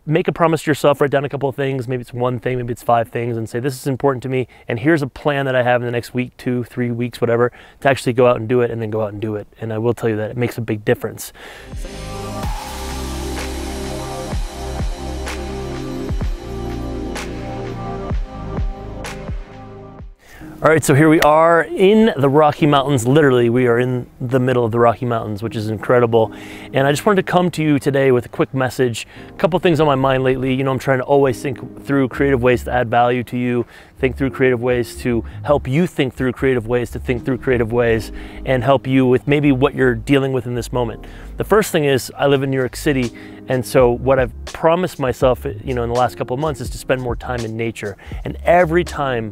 make a promise to yourself, write down a couple of things, maybe it's one thing, maybe it's 5 things, and say, this is important to me, and here's a plan that I have in the next week, 2, 3 weeks, whatever, to actually go out and do it, and then go out and do it. And I will tell you that it makes a big difference. All right, so here we are in the Rocky Mountains. Literally, we are in the middle of the Rocky Mountains, which is incredible. And I just wanted to come to you today with a quick message. A couple things on my mind lately. You know, I'm trying to always think through creative ways to add value to you, think through creative ways to help you think through creative ways to think through creative ways, and help you with maybe what you're dealing with in this moment. The first thing is, I live in New York City, and so what I've promised myself, you know, in the last couple of months is to spend more time in nature. And every time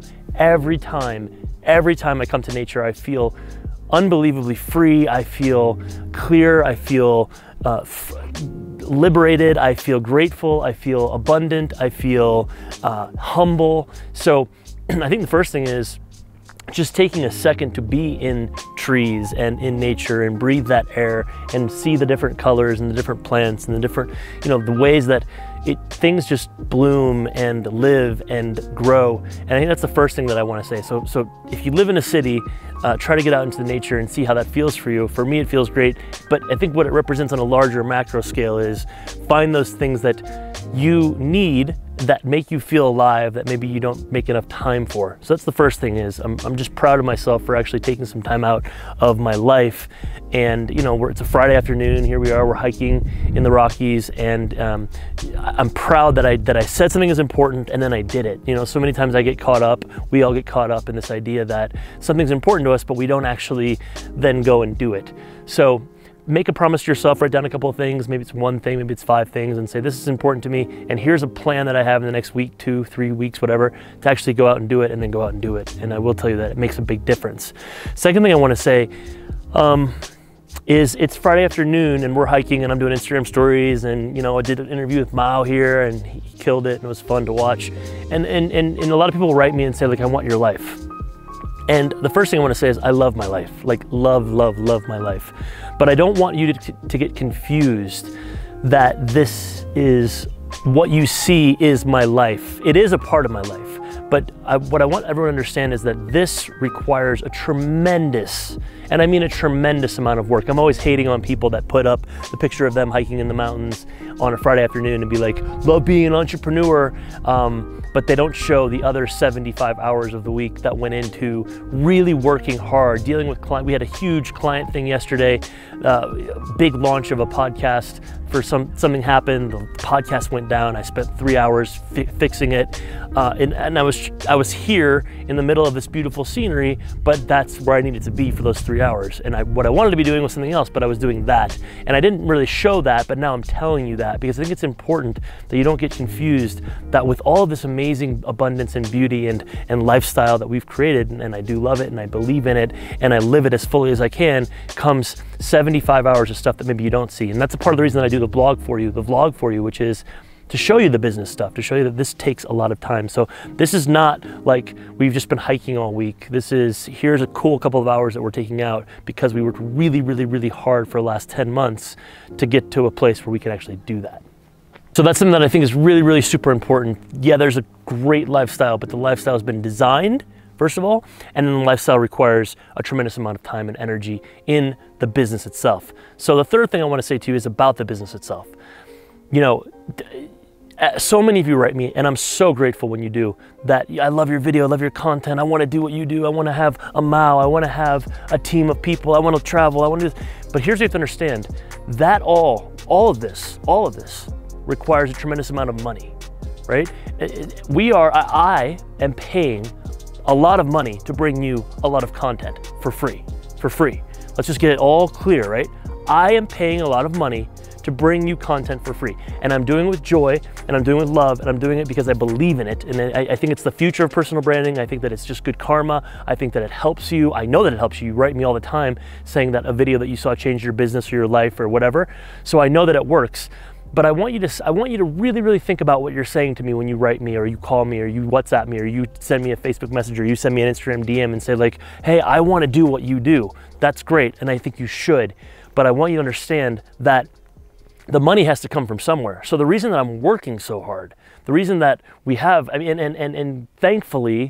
I come to nature, I feel unbelievably free. I feel clear. I feel liberated. I feel grateful. I feel abundant. I feel humble. So I think the first thing is just taking a second to be in trees and in nature and breathe that air and see the different colors and the different plants and the different, you know, the ways that things just bloom and live and grow. And I think that's the first thing that I want to say. So if you live in a city, try to get out into the nature and see how that feels for you. For me, it feels great. But I think what it represents on a larger macro scale is find those things that you need that make you feel alive, that maybe you don't make enough time for. So that's the first thing is I'm just proud of myself for actually taking some time out of my life. And you know, it's a Friday afternoon, here we are, we're hiking in the Rockies, and I'm proud that I said something is important and then I did it. You know, so many times I get caught up, we all get caught up in this idea that something's important to us, but we don't actually then go and do it. So make a promise to yourself, write down a couple of things, maybe it's one thing, maybe it's 5 things, and say, this is important to me, and here's a plan that I have in the next week, 2, 3 weeks, whatever, to actually go out and do it, and then go out and do it. And I will tell you that it makes a big difference. Second thing I want to say is it's Friday afternoon and we're hiking and I'm doing Instagram stories, and you know, I did an interview with Mao here and he killed it and it was fun to watch. And a lot of people write me and say, like, I want your life. And the first thing I want to say is I love my life, like love my life. But I don't want you to get confused that this is what you see is my life. It is a part of my life. But what I want everyone to understand is that this requires a tremendous, and I mean a tremendous amount of work. I'm always hating on people that put up the picture of them hiking in the mountains on a Friday afternoon and be like, love being an entrepreneur, but they don't show the other 75 hours of the week that went into really working hard, dealing with clients. We had a huge client thing yesterday, big launch of a podcast. For something happened, the podcast went down. I spent 3 hours fixing it, and I was here in the middle of this beautiful scenery, but that's where I needed to be for those 3 hours. And what I wanted to be doing was something else, but I was doing that. And I didn't really show that, but now I'm telling you that because I think it's important that you don't get confused that with all of this amazing abundance and beauty and lifestyle that we've created, and I do love it and I believe in it and I live it as fully as I can, comes 75 hours of stuff that maybe you don't see. And that's a part of the reason that I do the vlog for you, which is to show you the business stuff, to show you that this takes a lot of time. So this is not like we've just been hiking all week. This is, here's a cool couple of hours that we're taking out because we worked really hard for the last 10 months to get to a place where we can actually do that. So that's something that I think is really super important. Yeah, there's a great lifestyle, but the lifestyle has been designed, first of all, and then the lifestyle requires a tremendous amount of time and energy in the business itself. So the third thing I want to say to you is about the business itself. You know, so many of you write me, and I'm so grateful when you do, that I love your video, I love your content, I want to do what you do, I want to have a Mao, I want to have a team of people, I want to travel, I want to do this. But here's what you have to understand, that all of this requires a tremendous amount of money, right? I am paying a lot of money to bring you a lot of content for free. Let's just get it all clear, right? I am paying a lot of money to bring you content for free. And I'm doing it with joy, and I'm doing it with love, and I'm doing it because I believe in it. And I think it's the future of personal branding. I think that it's just good karma. I think that it helps you. I know that it helps you. You write me all the time saying that a video that you saw changed your business or your life or whatever. So I know that it works. But I want you to really think about what you're saying to me when you write me, or you call me, or you WhatsApp me, or you send me a Facebook message, or you send me an Instagram DM and say like, hey, I want to do what you do. That's great, and I think you should. But I want you to understand that the money has to come from somewhere. So the reason that I'm working so hard, the reason that we have, I mean, and thankfully,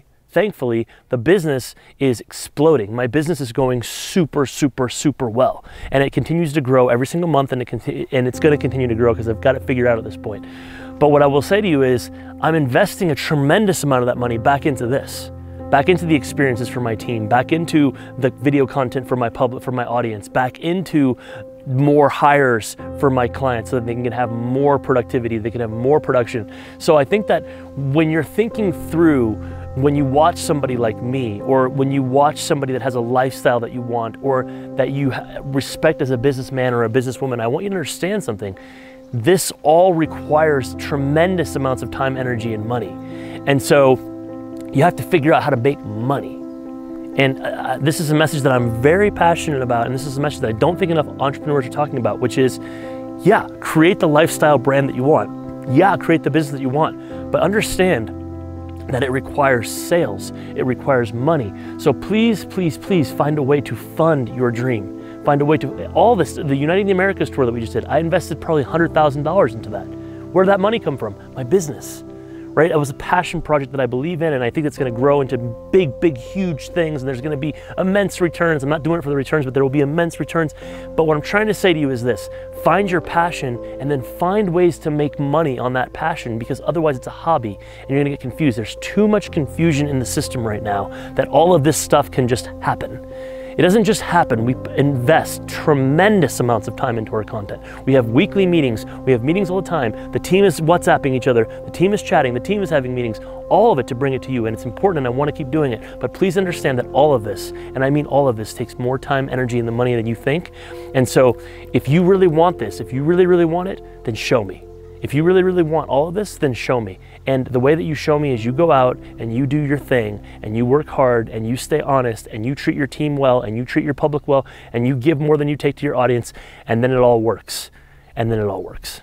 the business is exploding. My business is going super, super, super well. And it continues to grow every single month, and it's gonna continue to grow because I've got it figured out at this point. But what I will say to you is, I'm investing a tremendous amount of that money back into this, back into the experiences for my team, back into the video content for my public, for my audience, back into more hires for my clients so that they can have more productivity, they can have more production. So I think that when you're thinking through, when you watch somebody like me, or when you watch somebody that has a lifestyle that you want, or that you respect as a businessman or a businesswoman, I want you to understand something. This all requires tremendous amounts of time, energy, and money. And so you have to figure out how to make money. And this is a message that I'm very passionate about, and this is a message that I don't think enough entrepreneurs are talking about, which is, yeah, create the lifestyle brand that you want. Yeah, create the business that you want, but understand that it requires sales, it requires money. So please, please, please find a way to fund your dream. Find a way to, all this, the Uniting the Americas tour that we just did, I invested probably $100,000 into that. Where did that money come from? My business. Right? It was a passion project that I believe in, and I think it's going to grow into big, big, huge things, and there's going to be immense returns. I'm not doing it for the returns, but there will be immense returns. But what I'm trying to say to you is this: find your passion, and then find ways to make money on that passion, because otherwise it's a hobby, and you're going to get confused. There's too much confusion in the system right now that all of this stuff can just happen. It doesn't just happen. We invest tremendous amounts of time into our content. We have weekly meetings. We have meetings all the time. The team is WhatsApping each other. The team is chatting. The team is having meetings. All of it to bring it to you. And it's important, and I want to keep doing it. But please understand that all of this, and I mean all of this, takes more time, energy, and the money than you think. And so if you really want this, if you really, really want it, then show me. If you really, really want all of this, then show me. And the way that you show me is you go out and you do your thing, and you work hard, and you stay honest, and you treat your team well, and you treat your public well, and you give more than you take to your audience, and then it all works. And then it all works.